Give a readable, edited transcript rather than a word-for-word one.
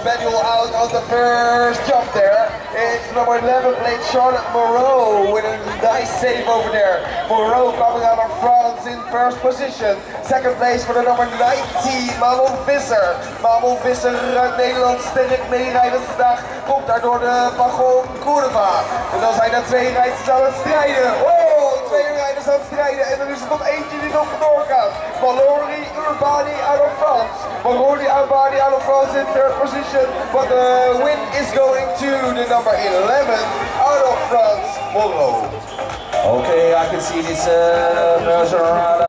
manual out on the first jump there. It's number 11 played Charlotte Moreau with a nice save over there. Moreau coming out of France in first position. Second place for the number 19, Manon Visser. Manon Visser uit Nederland, sterk meerijdend vandaag, komt daar door de Pagon Curva. En dan zijn er twee rijders aan het strijden. Oh, twee rijders aan het strijden en er is er nog eentje die nog vandoor gaat. Mallory Urbani out of France. Mallory Urbani out of France in third position, but the win is going to the number 11 out of France, Moreau. Okay, I can see this